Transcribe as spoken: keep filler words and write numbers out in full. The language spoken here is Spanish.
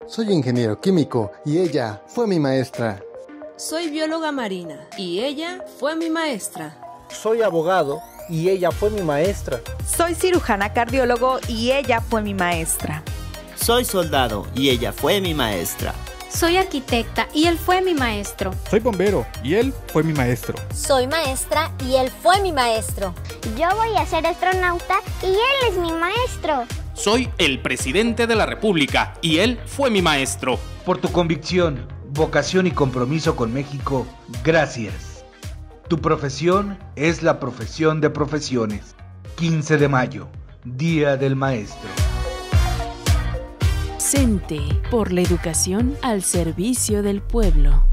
Soy ingeniero químico y ella fue mi maestra. Soy bióloga marina y ella fue mi maestra. Soy abogado y ella fue mi maestra. Soy cirujana cardiólogo y ella fue mi maestra. Soy soldado y ella fue mi maestra. Soy arquitecta y él fue mi maestro. Soy bombero y él fue mi maestro. Soy maestra y él fue mi maestro. Yo voy a ser astronauta y él es mi maestro. Soy el presidente de la República y él fue mi maestro. Por tu convicción, vocación y compromiso con México, gracias. Tu profesión es la profesión de profesiones. quince de mayo, Día del Maestro. CENTE, por la educación al servicio del pueblo.